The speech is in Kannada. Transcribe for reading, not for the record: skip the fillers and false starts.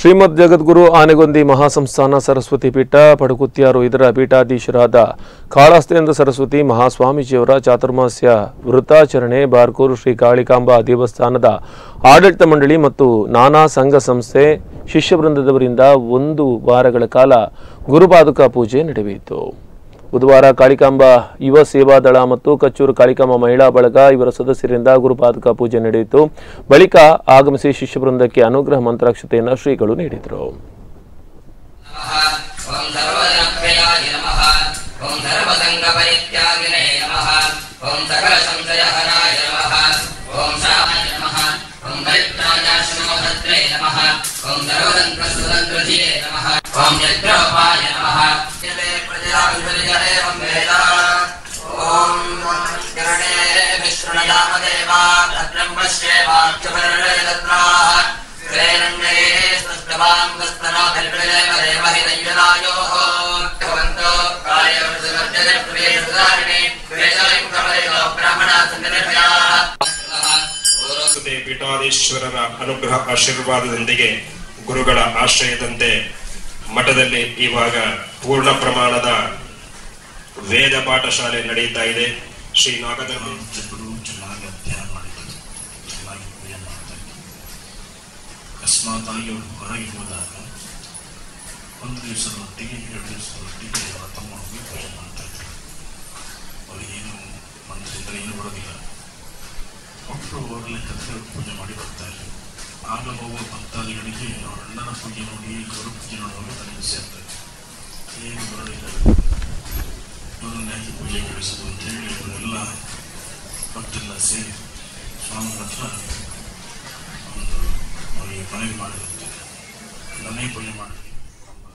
ಶ್ರೀಮದ್ ಜಗದ್ಗುರು ಆನೆಗೊಂದಿ ಮಹಾಸಂಸ್ಥಾನ ಸರಸ್ವತಿ ಪೀಠ ಪಡುಕುತ್ಯಾರು ಇದರ ಪೀಠಾಧೀಶರಾದ ಕಾಳಹಸ್ತೇಂದ್ರ ಸರಸ್ವತಿ ಮಹಾಸ್ವಾಮೀಜಿಯವರ ಚಾತುರ್ಮಾಸ್ಯ ವೃತ್ತಾಚರಣೆ ಬಾರ್ಕೂರು ಶ್ರೀ ಕಾಳಿಕಾಂಬಾ ದೇವಸ್ಥಾನದ ಆಡಳಿತ ಮಂಡಳಿ ಮತ್ತು ನಾನಾ ಸಂಘ ಸಂಸ್ಥೆ ಶಿಷ್ಯವೃಂದದವರಿಂದ 1 ವಾರಗಳ ಕಾಲ ಗುರುಪಾದುಕಾ ಪೂಜೆ ನಡೆಯಿತು. ಬುಧವಾರ ಕಾಳಿಕಾಂಬಾ ಯುವ ಸೇವಾ ದಳ ಮತ್ತು ಕಚ್ಚೂರು ಕಾಳಿಕಾಂಬಾ ಮಹಿಳಾ ಬಳಗ ಇವರ ಸದಸ್ಯರಿಂದ ಗುರುಪಾದುಕಾ ಪೂಜೆ ನಡೆಯಿತು. ಬಳಿಕ ಆಗಮಿಸಿ ಶಿಷ್ಯವೃಂದಕ್ಕೆ ಅನುಗ್ರಹ ಮಂತ್ರಾಕ್ಷತೆಯನ್ನು ಶ್ರೀಗಳು ನೀಡಿದರು. ಪೀಠಾಧೀಶ್ವರರ ಅನುಗ್ರಹ ಆಶೀರ್ವಾದದೊಂದಿಗೆ ಗುರುಗಳ ಆಶ್ರಯದಂತೆ ಮಠದಲ್ಲಿ ಇವಾಗ ಪೂರ್ಣ ಪ್ರಮಾಣದ ವೇದ ಪಾಠಶಾಲೆ ನಡೆಯುತ್ತಾ ಇದೆ. ಶ್ರೀ ನಾಗಧರ್ಮ ಚೆನ್ನಾಗಿ ಅಧ್ಯಯನ ಮಾಡಿದ್ದಾರೆ, ಚೆನ್ನಾಗಿ ಪೂಜೆ ಮಾಡ್ತಾರೆ. ಅಕಸ್ಮಾತಾಗಿ ಅವರು ಹೊರಗೆ ಹೋದಾಗ 1 ದಿವಸದೊಟ್ಟಿಗೆ 2 ದಿವಸದೊಟ್ಟಿಗೆ ಅವರ ತಮ್ಮ ಪೂಜೆ ಮಾಡ್ತಾ ಇದ್ದಾರೆ. ಅವರಿಗೇನು ಮನಸ್ಸಿಂದ ಏನು ಬರೋದಿಲ್ಲ. ಒಬ್ಬರು ಹೋಗಲಿ ಕಥೆ ಪೂಜೆ ಮಾಡಿ ಬರ್ತಾರೆ. ಆಗ ಹೋಗುವ ಭಕ್ತಾದಿಗಳಿಗೆ ಅವರ ಅಣ್ಣನ ಪೂಜೆ ನೋಡಿ ಗೌರ ಪೂಜೆ ನೋಡುವಾಗ ತನಗೆ ಸೇರ್ತಾರೆ. ಏನು ಬರೋದಿಲ್ಲ, ಇವರನ್ನೇ ಪೂಜೆ ಕಳಿಸೋದು ಅಂತೇಳಿ ಇವರೆಲ್ಲ ಭಕ್ತೆಲ್ಲ ಸೇರಿ ಸ್ವಾಮಿಗಳ ಹತ್ರ ಒಂದು ಅವರಿಗೆ ಮನವಿ ಮಾಡಿರುತ್ತೆ. ನನ್ನೇ ಪೂಜೆ ಮಾಡಿ